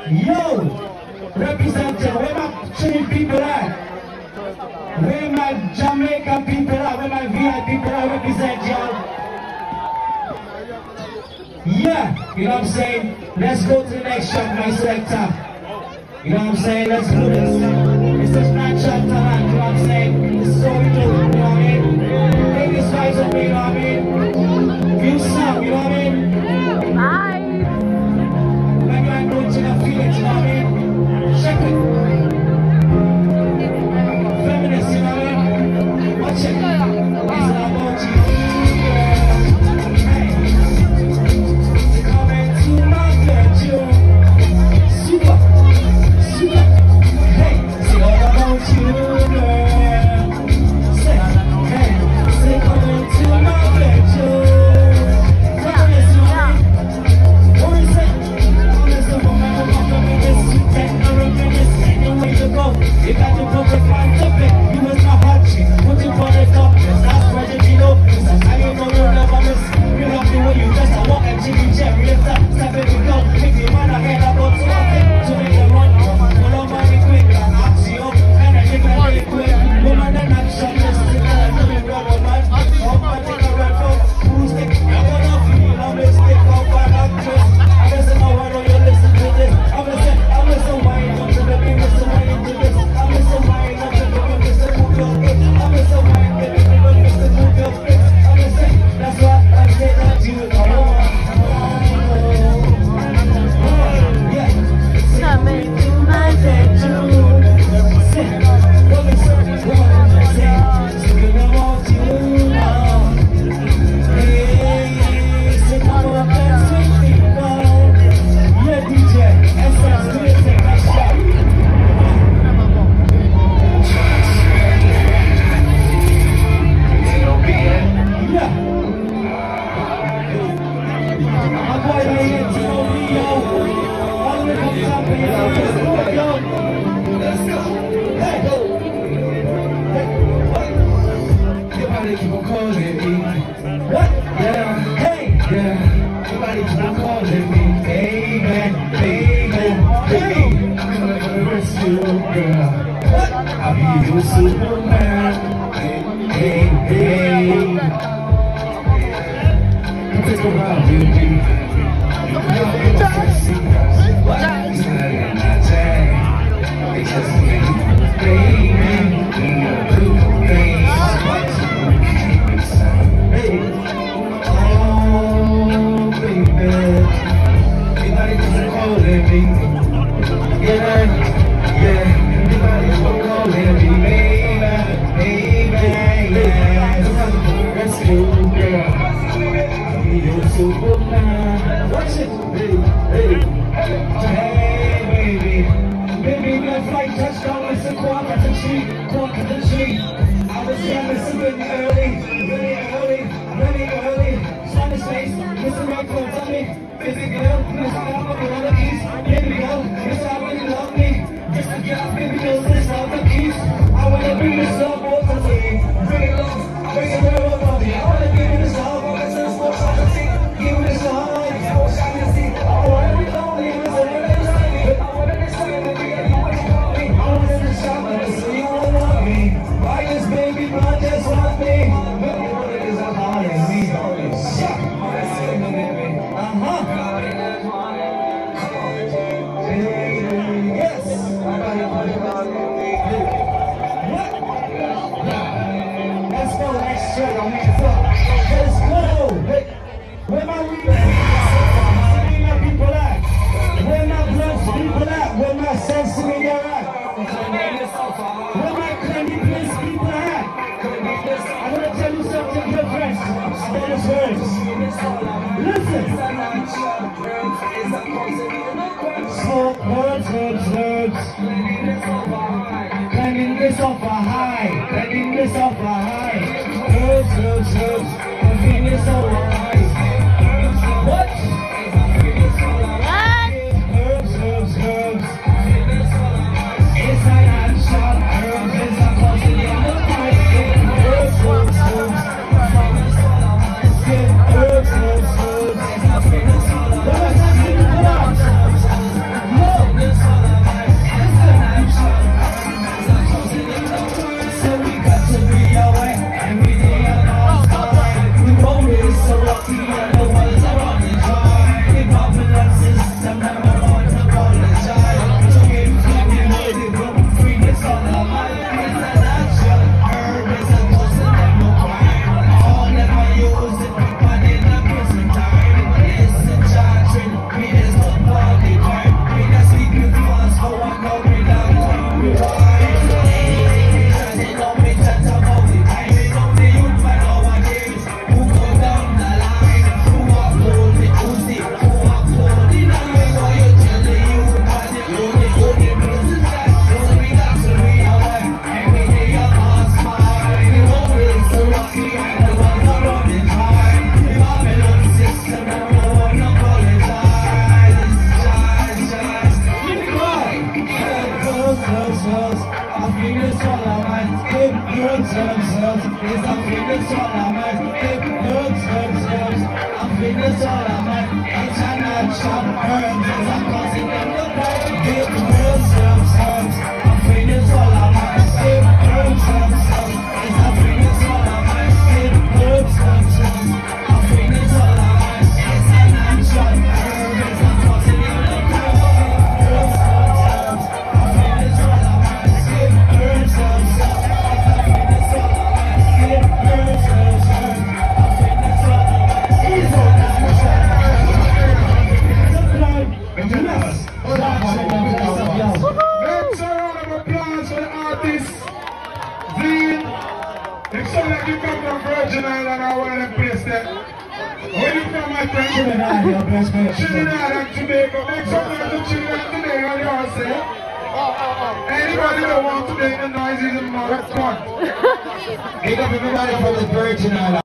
Yo, representing, where my Trini people at? Where my Jamaican people at? Where my VI people at? Represent, y'all. Yeah, you know what I'm saying? Let's go to the next shot, my selector. You know what I'm saying? Let's do this. It's just not shot talent, you know what I'm saying? This is what we do, you know what I mean? Take this fight with me, you know what I mean? Feel some, you know what I mean? Bye. Like I know it, you know, feel it, you know what I mean? Check it. Feminist, you know what I mean? Watch it. It's all about you. Hey. Coming to my bedroom. Super. Hey. It's all about you, girl. Say, hey. Say coming to my bedroom. Feminist, you know what I mean? What is it? You got the perfect line to pick. You was my hot chick. Put you for the top. That's where you know. I ain't no real love. I'm you love me when you just a walk and chicken cherry. Lift up, step it, go. Make me run ahead. I go to my thing. To make the run. Pull on money quick. Like Oxio. And I think I really quick. Woman, they're not shot. Just to get a little rubber man. Hope I take a run for. Who's the I want to feel. I'm a stick up and I'm twist. I listen to one of you listen to this. I'm listen why you want to be listen why you do this. I'm so wide, I'm so good, I'm so good, I'm so wide, baby, I'm so good, I'm so that's why I say that you yeah. Coming to my bedroom. What we say, singing about you now. Hey, sing about that sweet people. Yeah, DJ, SS, do it, take that shot. I'll be your Superman. Hey, hey. Think about you, baby. It's just me, baby. Hey, oh, baby. Everybody just calling me. Yeah. Everybody just calling me, baby. Rescue, girl. You're Superman. Watch it, hey, baby. Baby, we'll fly touchdown. It's a quarter to the tree. I was listen really early. Spanish face, Mr. Rocco, tell me, baby girl, please stop with all the keys. Baby girl, yes, I really love me. Just a girl, baby girl, this all the keys. I wanna bring this love over to me. Bring it love, I bring it over me. I wanna give you this love. Give me this love, I wanna be lonely, I wanna be silent, I wanna be silent, so you wanna love me. Why is baby blood just want me? But you know it is a heart in me. Yes. Let's go, next shirt, I'll make it up. Let's go. Where my people at? Where my bloods people at? Where my sensitive at? Where my cleanly place people at? I want to tell you something different about this verse. Listen. Smoke, herbs. Planning this off a high. Herbs. I'm feeling this so high. What? Herbs. Inside I'm shot. Herbs is a closet in the pipe. Herbs. Trinidad and Jamaica. Make some noise to Trinidad today on your say. Anybody that wants to make the noise is in my response. Big up everybody from the Virgin Islands.